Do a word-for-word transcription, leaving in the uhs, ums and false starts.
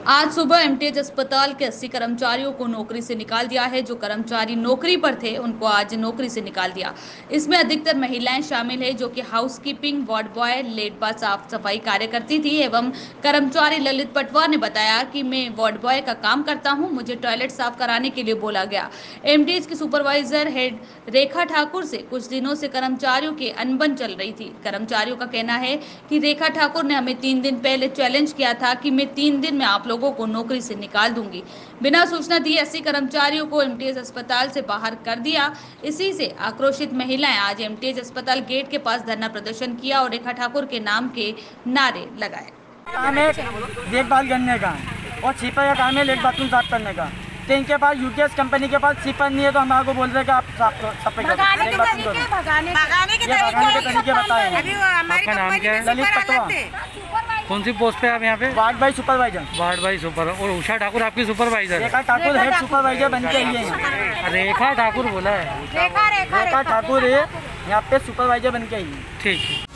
आज सुबह एमटीएच अस्पताल के अस्सी कर्मचारियों को नौकरी से निकाल दिया है। जो कर्मचारी नौकरी पर थे उनको आज नौकरी से निकाल दिया। इसमें अधिकतर महिलाएं शामिल है, जो कि हाउसकीपिंग, वार्ड बॉय, लेटबा साफ सफाई कार्य करती थी। एवं कर्मचारी ललित पटवार ने बताया कि मैं वार्ड बॉय का काम करता हूं, मुझे टॉयलेट साफ कराने के लिए बोला गया। एमटीएच की सुपरवाइजर हेड रेखा ठाकुर से कुछ दिनों से कर्मचारियों की अनबन चल रही थी। कर्मचारियों का कहना है कि रेखा ठाकुर ने हमें तीन दिन पहले चैलेंज किया था कि मैं तीन दिन में आप लोगों को नौकरी से निकाल दूंगी। बिना सूचना दिए अस्सी कर्मचारियों को एमटीएच अस्पताल से बाहर कर दिया। इसी से आक्रोशित महिलाएं आज एमटीएच अस्पताल गेट के पास धरना प्रदर्शन किया और रेखा ठाकुर के नाम के नारे लगाए। काम है देखभाल करने का और सीपर का काम है लेट बाथरूम साफ करने का। तो इनके पास यूटीएस कंपनी के पास सीपर नहीं है, तो हमारे को बोल रहे हैं कि आप साफ सफाई करो। भगाने के तरीके भगाने के तरीके बताए। आपका नाम क्या है? ललित पटवार। कौन सी पोस्ट पे आप यहाँ पे? Ward boy supervisor. Ward boy super. और उषा ठाकुर आपकी supervisor? Rekha Thakur head supervisor बन के आई है। रेखा ठाकुर बोला है। रेखा रेखा रेखा ठाकुर है यहाँ पे सुपरवाइजर बन के आई है। ठीक है।